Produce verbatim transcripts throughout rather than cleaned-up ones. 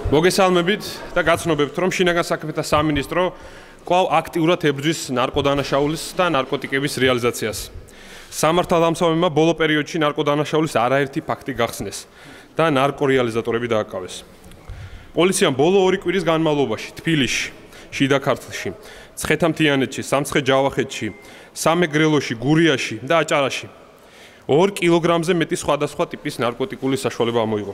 მოგესალმებით და გაცნობებთ, რომ შინაგან საქმეთა სამინისტრო კვლავ აქტიურად ებრძვის ნარკოდანაშაულის და ნარკოტიკების რეალიზაციას. სამართალდამცავებმა ბოლო პერიოდში ნარკოდანაშაულის არაერთი ფაქტი გახსნეს და ნარკორეალიზატორები დააკავეს. პოლიციამ ბოლო ორი კვირის განმავლობაში თბილისში, შიდა ქართლში, ცხეთამთიანეთში, სამცხე-ჯავახეთში, სამეგრელოში, გურიაში და აჭარაში ორ კილოგრამზე მეტი სხვადასხვა ტიპის ნარკოტიკული საშუალება ამოიღო.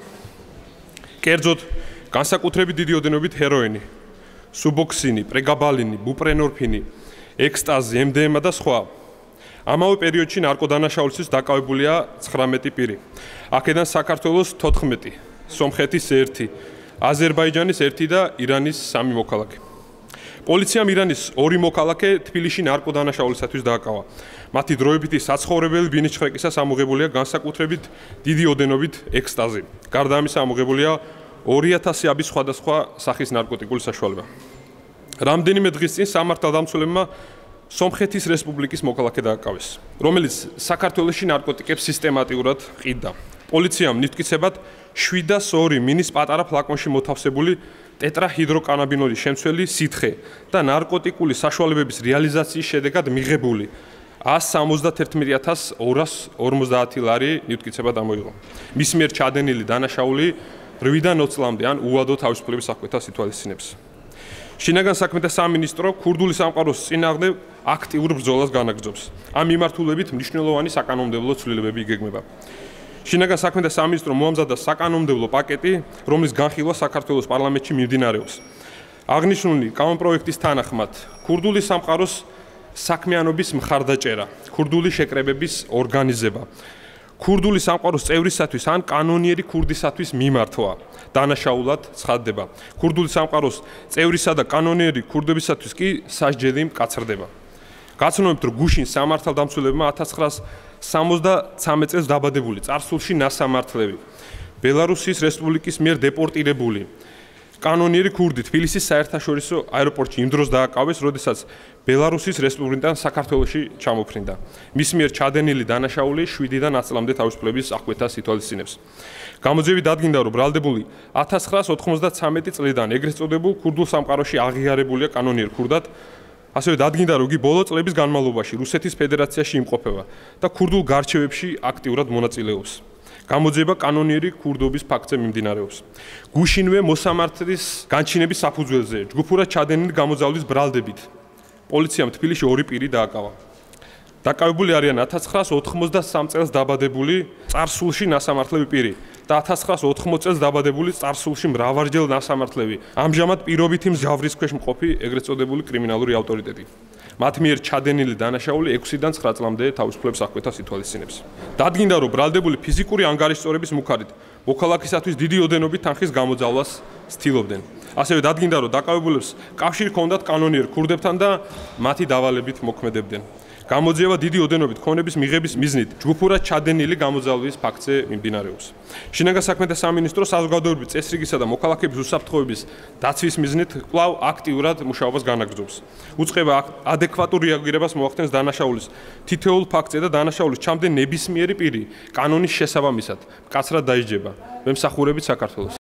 კერძოდ, განსაკუთრებით დიდი ოდენობით ჰეროინი, სუბოქსინი, პრეგაბალინი, ბუპრენორფინი, ექსტაზი, ემ დე ემ და სხვა. ამავე პერიოდში ნარკოდანაშაულისთვის დაკავებულია ცხრამეტი პირი. აქედან საქართველოს თოთხმეტი, სომხეთის ერთი, აზერბაიჯანის ერთი და ირანის სამი მოქალაქე. პოლიციამ ირანის ორი მოქალაქე თბილისში ნარკოდანაშაულისათვის დააკავა. მათი დროებითი საცხოვრებელი ბინის ჩხრეკისას ამოღებულია განსაკუთრებით დიდი ოდენობით ექსტაზი. გარდა ამისა ამოღებულია ორი ათასი აბის სხვადასხვა სახის ნარკოტიკული საშუალება. რამდენიმე დღის წინ სამართალდამცველებმა სომხეთის რესპუბლიკის მოქალაქე დააკავეს, რომელიც საქართველოში ნარკოტიკებს სისტემატიურად ყიდდა. პოლიციამ ნივთკიცებად შვიდას ორი მინის პატარა ფლაკონში მოთავსებული ტეტრაჰიდროკანაბინოლის შემცველი სითხე და ნარკოტიკული საშუალებების რეალიზაციის შედეგად მიღებული ას სამოცდათერთმეტი ათას ორას ორმოცდაათი ლარი ნივთკიცებად ამოიღო. მის მიერ ჩადენილი დანაშაული რვიდან ოცი წლამდე ან უადო თავისუფლების აღკვეთას ითვალისწინებს. შინაგან საქმეთა სამინისტრო ქურდული სამყაროს წინააღმდეგ აქტიურ ბრძოლას განაგრძობს. ამ მიმართულებით მნიშვნელოვანი საკანონმდებლო ცვლილებები იგეგმება. შინაგან საქმეთა სამინისტრო მოამზადა საკანონმდებლო პაკეტი, რომლის განხილვა საქართველოს პარლამენტში მიმდინარეობს. აღნიშნული კანონპროექტის თანახმად, ქურდული სამყაროს საქმიანობის მხარდაჭერა, ქურდული შეკრებების ორგანიზება, ქურდული სამყაროს წევრისათვის ან კანონიერი ქურდისათვის მიმართვა დანაშაულად ცხადდება. ქურდული სამყაროს წევრისა და კანონიერი ქურდებისათვის კი სასჯელი მკაცრდება. გაცნობთ, რომ გუშინ სამართალდამცველებმა ათას ცხრაას სამოცდამრთ წელს დაბადებული წარსულში ნასამართლები, ბელარუსის რესპუბლიკის მიერ დეპორტირებული კანონიერი ქურდი თბილისის საერთაშორისო აეროპორტში იმ დროს დააკავეს, როდესაც ბელარუსის რესპუბლიკიდან საქართველოში ჩამოფრინდა. მის მიერ ჩადენილი დანაშაული შვიდიდან ათი წლამდე თავისუფლების აღკვეთას ითვალისწინებს. გამოძიებით დადგინდა, რომ ბრალდებული ათას ცხრაას ოთხმოცდათვრამეტი წლიდან ეგრეთ წოდებულ ქურდულ სამყაროში აღიარებულია კანონიერ ქურდად. ასევე დადგინდა, რომ იგი ბოლო წლების განმავლობაში რუსეთის ფედერაციაში იმყოფება და ქურდულ გარჩევებში აქტიურად მონაწილეობს. გამოძიება კანონიერი ქურდობის ფაქტზე მიმდინარეობს. გუშინვე მოსამართლის განჩინების საფუძველზე ჯგუფურად ჩადენილი გამოძალვის ბრალდებით პოლიციამ თბილისში ორი პირი დააკავა. დაკავებული არიან ათას ცხრაას ოთხმოცდასამ წელს დაბადებული წარსულში ნასამართლები პირი და ათას ცხრაას ოთხმოცი წელს დაბადებული წარსულში მრავალჯერ ნასამართლები. ამჟამად პირობითი მსჯავრის ქვეშ მყოფი ეგრეთ წოდებული კრიმინალური ავტორიტეტი. მათ მიერ ჩადენილი დანაშაული ექვსიდან ცხრა წლამდე თავისუფლების აღკვეთას ითვალისწინებს. დადგინდა, რომ ბრალდებული ფიზიკური ანგარიშწორების მუქარით მოქალაქისათვის დიდი ოდენობით თანხის გამოძალვას ცდილობდნენ. ასევე დადგინდა, რომ დაკავებულებს კავშირი ჰქონდათ კანონიერ ქურდებთან და მათი დავალებით მოქმედებდნენ. გამოძიება დიდი ოდენობით ქონების მიღების მიზნით ჯგუფურად ჩადენილი გამოძალვის ფაქტზე მიმდინარეობს. შინაგან საქმეთა სამინისტრო საზოგადოებრივი წესრიგისა და მოქალაქეების უსაფრთხოების დაცვის მიზნით კვლავ აქტიურად მუშაობას განაგრძობს. უწყება ადეკვატურ რეაგირებას მოახდენს დანაშაულის თითოეულ ფაქტზე და დანაშაულის ჩამდენ ნებისმიერი პირი კანონის შესაბამისად მკაცრად დაიჯება. მემსახურებით საქართველოს.